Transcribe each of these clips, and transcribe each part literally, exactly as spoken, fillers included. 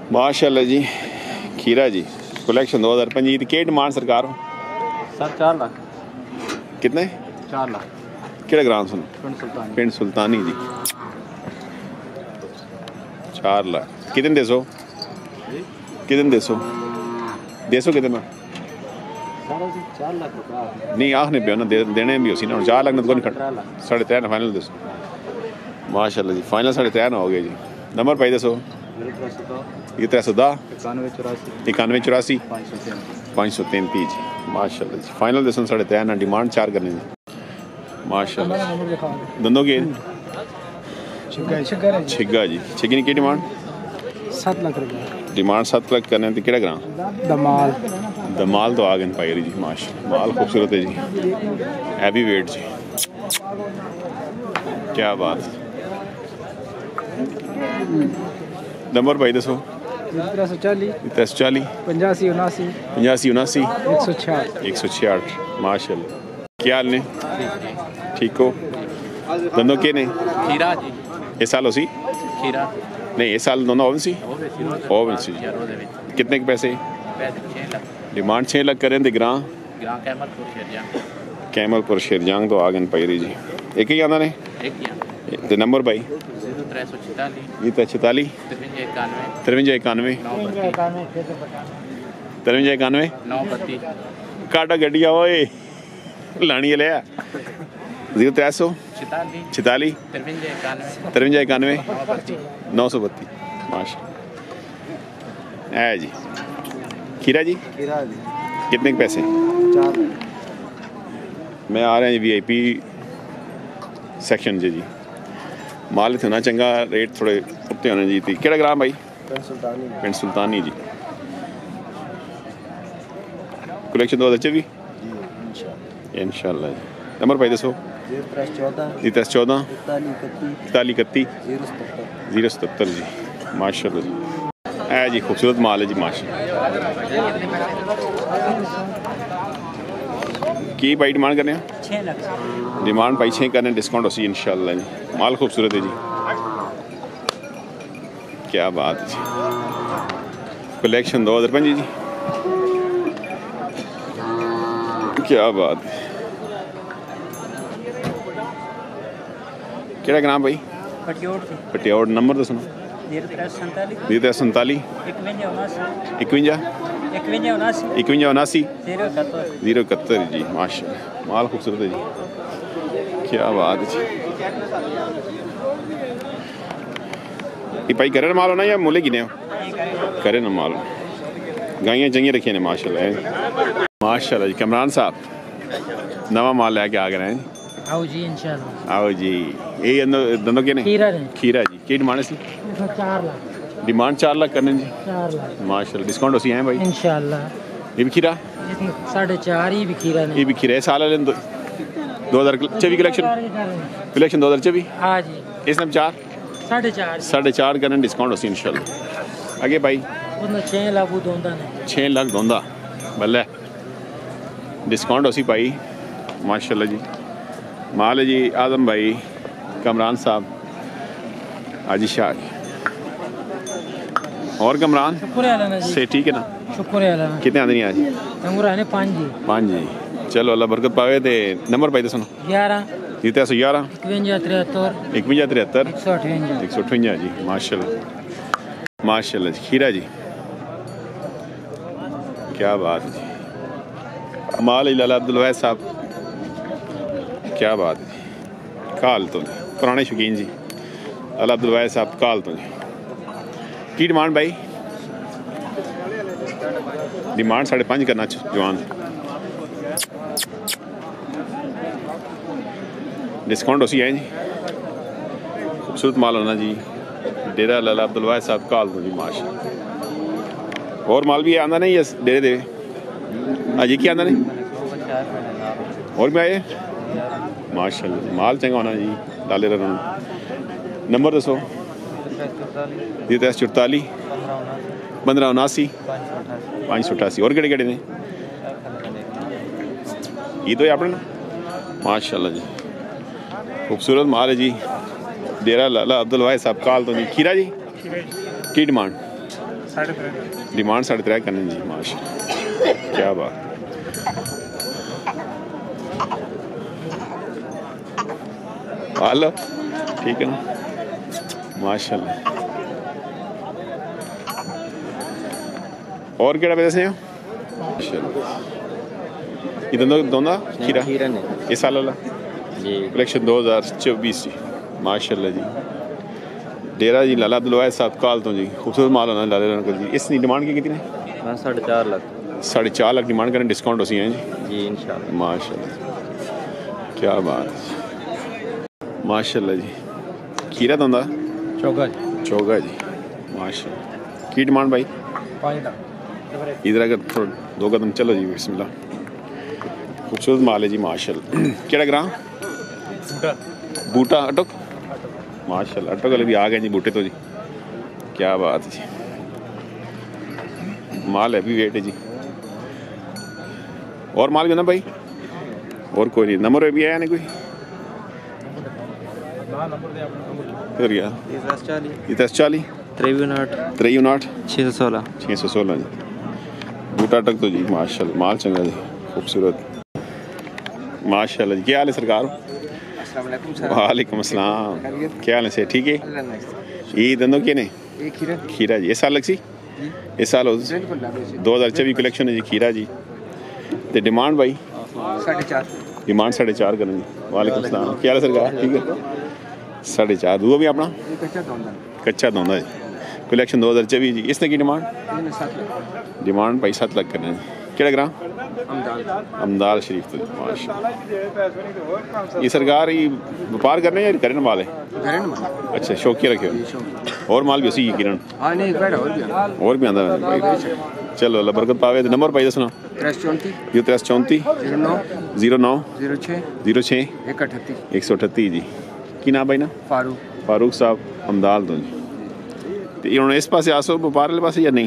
माशाल्लाह जी। खीरा जी कलेक्शन दो हज़ार पंजी की के डिमांड सरकार हो सर चार लाख कितने चार लाख केड़ा ग्राम सुन पिंड सुल्तानी पिंड सुल्तानी जी चार लाख कितने दे सो कितने दे सो दे सो कितना चार लाख रुपया नहीं आखने पे ना दे, देने भी उसी ना चार लाख ना तो नहीं खट साढ़े तेरह फाइनल दे सो माशाल्लाह जी फाइनल साढ़े तेरह हो गया जी नंबर पाई दसो ये त्रै सौ दस इक्यानवे चौरासी पाँच सौ तैंतीस जी माशाल्लाह जी फाइनल दसन साढ़े तेरह ना डिमांड चार करने जी माशाल्लाह दंदों के छिग्गा जी छिग्गी की डिमांड सात लाख रुपया डिमांड सात लाख करने तो केड़ा ग्राम दमाल दमाल तो आ गए पाई जी माशा माल खूबसूरत है जी हैवी वेट जी क्या बात नंबर भाई दसो त्रै सौ चाली त्रै सौ चाली पंजासी उनासी पंजासी उनासी एक सौ छियाठ एक सौ छियाठ माशाल्लाह क्या हाल ने ठीक हो दोनों के ने खीरा जी इस साल उसी खीरा नहीं इस साल दोनों ओवन सी ओवन सी कितने के पैसे डिमांड छः लाख करें तो ग्रां कैमलपुर शेरजांग तो आ गए पैरी जी एक ही आना ने तो नंबर भाई ये तो छताली तिरवंजा इक्यानवे तिरवंजा इक्यानवे काटा गड्डिया ओए लानी लिया जीरो त्रै सौ छताली तिरवंजा इक्यानवे नौ सौ बत्ती माशा है जी खीरा जी कितने के पैसे मैं आ रहा है वी आई पी सैक्शन जी जी माल इतना चंगा रेट थोड़े उत्ते होने जी थी केड़ा ग्राम भाई पिंड सुल्तानी जी कलेक्शन दो हज़ार चौबी इंशाल्लाह जी नंबर भाई दसो जी दस चौदह इकताली इकत्ती जीरो सतहत्तर जी माशाल्लाह जी है जी खूबसूरत माल है जी माशा की भाई डिमांड करने डिमांड भाई छः करने डिस्काउंट उसी इंशाल्लाह जी माल खूबसूरत है जी क्या बात है जी कलेक्शन दो हज़ार पंजी जी क्या बात है केड़ा ग्राम भाई पटियाड़ नंबर तो सुनो जीरो त्रै संताली इकवंजा इकवंजा उनासी जीरो इकहत्तर जी माशा माल खूबसूरत है जी क्या बात है जी ये भाई करे ना माल होना या मुले गिने करे ना माल गाइयाँ चंगी रखी ने माशाल्लाह माशाल्लाह जी कमरान साहब नवा माल लेके आ गए हैं आओ जी इंशाल्लाह आओ जी ये दोनों के ने खीरा खीरा जी की डिमांड सी चार लाख डिमांड चार लाख करने जी चार लाख माशाल्लाह डिस्काउंट उसी हैं भाई इंशाल्लाह ये भी खीरा साढ़े चार ही भी खीरा ये भी खीरा है साल वाले दो हज़ार चौबीस कलेक्शन कलेक्शन दो हज़ार चौबीस हाँ जी इसमें चार साढ़े चार साढ़े चार करने डिस्काउंट उसी इंशाल्लाह आगे भाई छः लाख दोंदा छः लाख दोंदा भले डिस्काउंट उसी भाई माशाल्लाह जी माल है जी आजम भाई कमरान साहब हाजी शाह और कमरान से ठीक है ना शुक्र है कितने आदमी आज पाँच जी पाँच जी चलो अल्लाह बरकत पावे ते नंबर पाई दसो ग्यारह जी त्रै सौ ग्यारह इकवंजा तिहत्तर इकवंजा तिहत्तर एक सौ अठवंजा एक सौ अठवंजा जी माशाल्लाह माशाल्लाह जी खीरा जी क्या बात है जी माल लाला अब्दुल वैद साहब क्या बात है काल तो पुराने शौकीन जी लाला अब्दुल वैद साहब काल तो जी की डिमांड भाई डिमांड साढ़े पाँच करना जवान डिस्काउंट उसी है जी खूबसूरत माल होना जी डेरा लाला अब्दुल वैद साहब काल तो जी माशा और माल भी आंदा नहीं यस डेरे दे अजी की आंदा नहीं और भी आए माशाल्लाह माल चंगा होना जी लाले रन नंबर दसो जी दस चौताली पंद्रह उनासी पाँच सौ अठासी और केड़े केड़े ने ये तो अपने माशाल्लाह जी खूबसूरत माल है जी डेरा लाला अब्दुल वाहिद साहब काल तो जी खीरा जी की डिमांड डिमांड साढ़े त्रै करने जी माशा क्या बात। हेलो ठीक है ना माशाल्लाह। और केड़ा पैसे हैं माशाल्लाह। ये दोनों दोनों खीरा खीरा नहीं इस साल वाला जी कलेक्शन दो हज़ार चौबीस जी माशाल्लाह जी। डेरा जी लाला अब्दुल वाहिद साहब काल तो जी खूबसूरत माल होना लाला अंकल जी। इसकी डिमांड की कितनी है? हाँ साढ़े चार लाख साढ़े चार लाख डिमांड करें डिस्काउंट उसी हैं जी जी इंशाल्लाह माशाल्लाह क्या बात है माशाल्लाह जी। खीरा दोंदा चौका चौगा जी माशाल्लाह की डिमांड भाई इधर अगर थोड़ा दो कदम चलो जी बिस्मिल्लाह। खूबसूरत माल है जी माशाल्लाह। केड़ा ग्राम बूटा अटक माशाल्लाह अटक वाले भी आ गए जी बूटे तो जी क्या बात है जी। माल है भी वेट है जी। और माल भी ना भाई और कोई नहीं नंबर भी आया नहीं कोई फिर गया ये दस चालीस त्रेवीनाट त्रेयुनाट छः सौ सोलह छः सौ सोलह जी बूटा अटक तो जी माशाल्लाह माल चंगा जी खूबसूरत माशाल्लाह जी। क्या हाल है सरकार? वालेकुम अस्सलाम क्या हाल है से ठीक है? ये दोनों के ने खीरा जी इस साल लग सी इस साल दो हज़ार चौबीस कलेक्शन है जी खीरा जी। तो डिमांड भाई साढ़े चार डिमांड साढ़े चार करें जी। वालेकुम अस्सलाम क्या हाल है सरकार ठीक है? साढ़े चार दूआ भी अपना कच्चा दोंदा जी कलेक्शन दो हज़ार चौबीस जी। इसने की डिमांड डिमांड भाई सात लाख करना जी। केड़ा ग्राम अमदाल शरीफ तो माशाल्लाह। ये सरकार ही व्यापार करने या करने वाले अच्छा शौकिया रखे हो और माल भी उसी की किरण और भी आंदा चलो अल्लाह बरकत पावे। नंबर भाई दसना जीरो त्रै चौंती जीरो नौ जीरो छः एक सौ अठत्ती जी। की नाम भाई ना फारूक फारूक साहब अमदाल तो जी। तो इन्होंने इस पास आसो व्यापार वाले पास या नहीं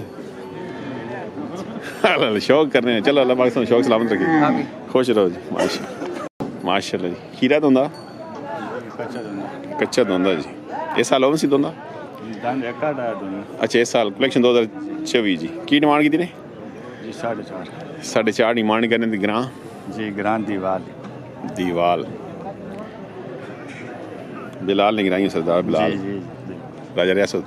शौक करने हैं चलो अल्लाह पाकिस्तान शौक सलामत रखे खुश रहो जी माशा माशाल्लाह जी। खीरा दोंदा कच्चा दोंदा जी इस साल ओवन सी दोंदा अच्छा इस साल कलेक्शन दो हज़ार चौबीस जी। की डिमांड की ने साढ़े चार साढ़े चार डिमांड करने दी ग्रां जी ग्रां दीवाल दीवाल बिलाल ने गिराई सरदार बिलाल राजा रियासत।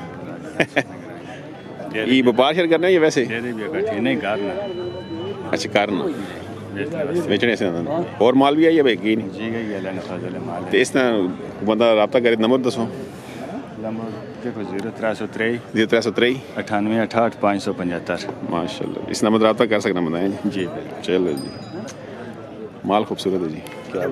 ये व्यापार शेयर करना है या वैसे नहीं करना अच्छा करना बेचने से और माल भी आई है भाई की नहीं जी गई माल तो इस तरह बंदा रब्ता करे नंबर दसो देखो जीरो त्रै सौ त्रेई जीरो त्रै सौ त्रेई अठानवे अठाहठ पाँच सौ पचहत्तर माशाल्लाह इस नंबर रब्ता कर सकना बंदा है जी चलो जी माल खूबसूरत है जी क्या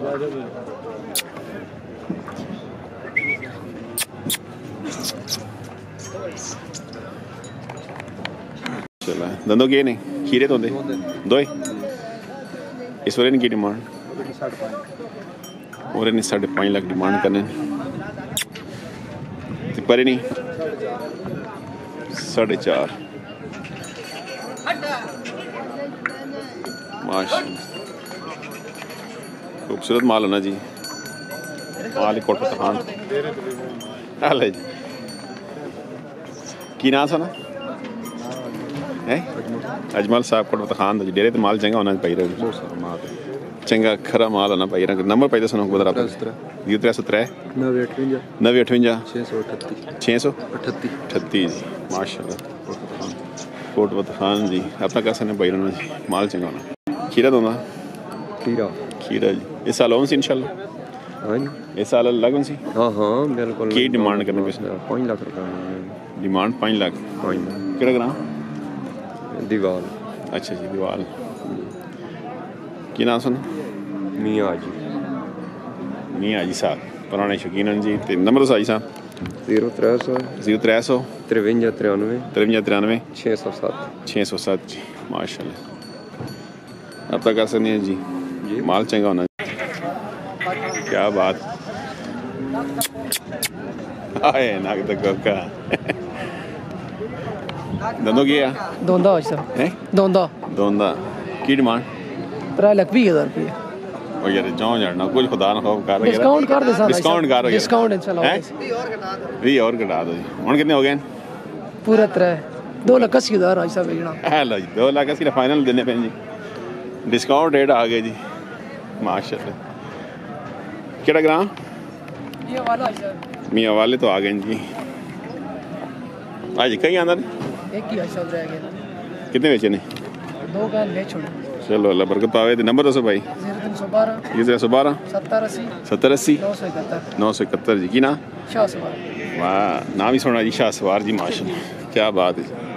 चला दंदों के नहीं खीरे तो दे दो इस वाले की डिमांड और इन्हें साढ़े पाँच लाख डिमांड करने पर नहीं साढ़े चार माशाल्लाह खूबसूरत माल होना जी माल कोट खान हाल है जी। की नाम था ना है अजमल साहब कोट खान डेरे तो माल चंगा होना पाई रहा चंगा खरा माल होना पाई रहा नंबर पाई दसो बता जीरो त्रै सौ त्रै नवे अठवंजा छः सौ अठत्ती जी माशाल्लाह कोट खान जी अपना कैसे ने पाई रहा जी माल चंगा होना। खीरा दोना खीरा खीरा जी इस साल ओवन सी इंशाल्लाह इस साल लगन सी हाँ हाँ बिल्कुल की डिमांड करने पे पाँच लाख रुपये डिमांड पाँच लाख केड़ा ग्राम दीवाल अच्छा जी दीवाल की नाम सुन मियाँ जी मियाँ जी साहब पुराने शौकीन जी तो नंबर दस आई साहब जीरो त्रै सौ जीरो त्रै सौ तिरवंजा तिरानवे तिरवंजा तिरानवे छः सौ सात छः सौ सात जी माशाल्लाह अब तक कर सकते हैं जी माल चंगा होना क्या बात आए नाक तक का दंदों की है दोंदा हो सर हैं दोंदा दोंदा की डिमांड त्रै लख बीस हज़ार रुपये ओ यार जाओ जाना कुछ खुदा ना खौफ कर डिस्काउंट कर दे सर डिस्काउंट कर डिस्काउंट इंशाल्लाह भी और घटा दो जी हुन कितने हो गए पूरा त्रै दो लख अस्सी हज़ार आज साहब बेचना है लो जी दो लाख अस्सी फाइनल देने पे जी डिस्काउंट रेट आ गए जी माशाल्लाह केड़ा ग्राम ये वाला आज साहब मियाँ वाले तो आ गए जी आज कहीं आंदा नहीं एक ही आज साहब रह गया कितने बेचे ने दो का ले छोड़ चलो अल्लाह बरकत पावे तो नंबर दसो भाई जीरो तीन सौ बारह ये तेरह सौ बारह सत्तर अस्सी सत्तर अस्सी नौ सौ इकहत्तर नौ सौ इकहत्तर जी की ना शाह सवार वाह नाम ही सुना जी शाह सवार जी माशाल्लाह क्या बात है